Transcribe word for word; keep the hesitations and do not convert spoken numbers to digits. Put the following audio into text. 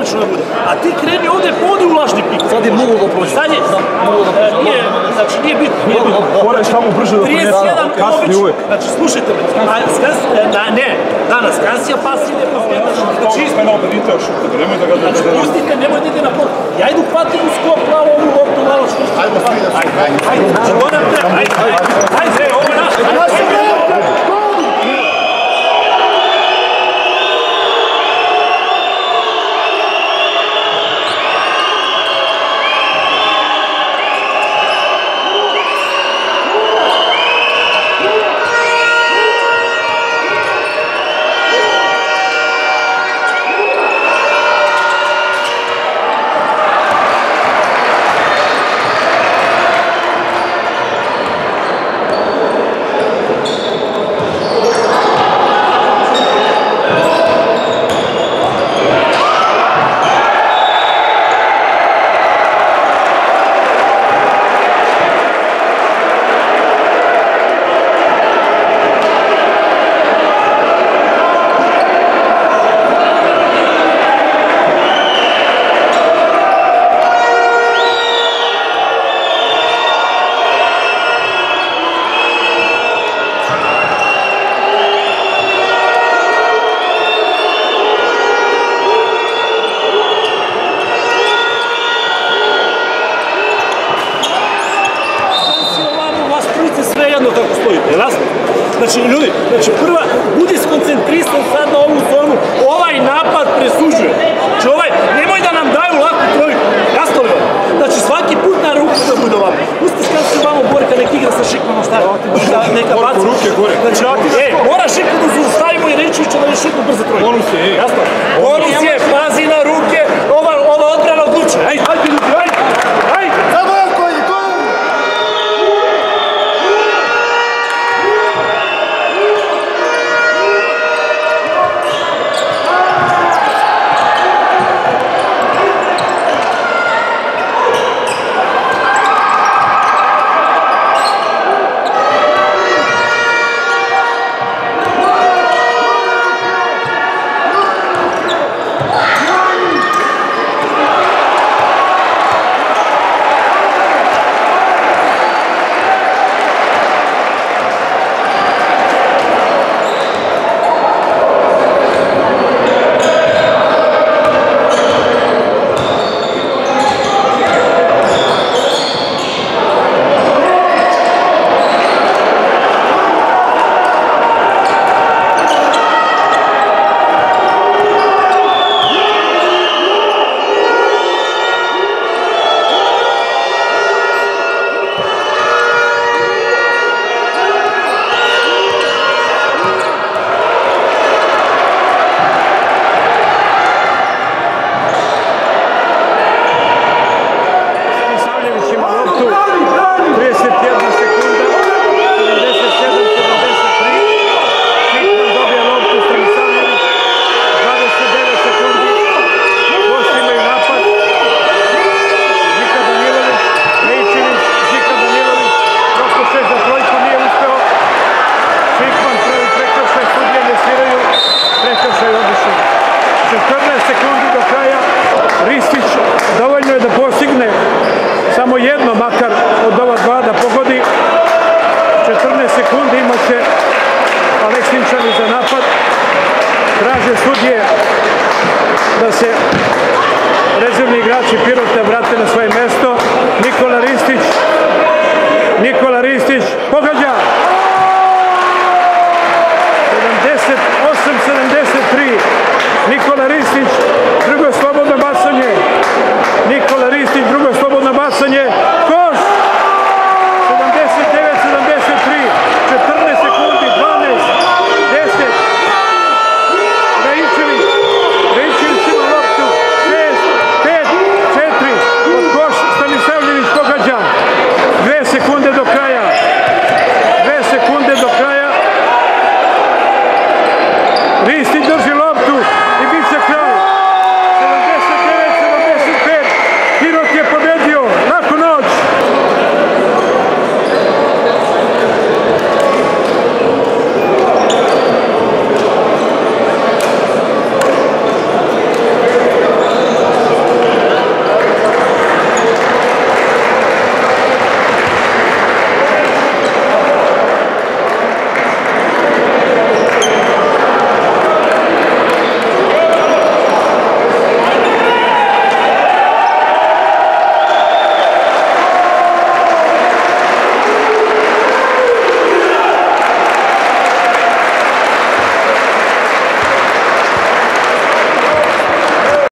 odlično da bude. A ti kreni ovde, ovde u lažni pik. Sad je mogu da prođe. Sad je, nije, znači nije bitno, nije bitno. Moraš samo brže da trideset jedan kasni uvek. Znači, slušajte me, ne, danas, Kansija pas ide po pjetaš. Znači, izme na obedite još šutite, nemoj da ga da... Znači, pustite, nemoj da ide na pot. Ja idu patim u skop, pravo ovu loptu, malo što što. Ajde, ajde, ajde, znači, moram treba, ajde, ajde, ajde, ovo je naš, ajde, Znači, ljudi, znači prva, budi skoncentrisan sad na ovu zonu, ovaj napad presuđuje. Znači, ovaj, nemoj da nam daju laku trojku, jasno li vam? Znači, svaki put na ruku da bude ovako. Pusti kad se vamo Borka, nek igra sa Šikmanom, šta je, neka baci. Znači, e, mora Šikman da zaustavimo i Renčevića da je šutnu brzo trojku. Bonus je, e. Jasno? Bonus je, pazi na ruke, ova odbrana odluče. Ajde, ajde, ljudi, ajde, ajde. Samo jedno makar od ova dva da pogodi. četrnaest sekundi imaće Aleksinčani za napad. Traže sudije da se rezervni igrači Pirota vrate na svoje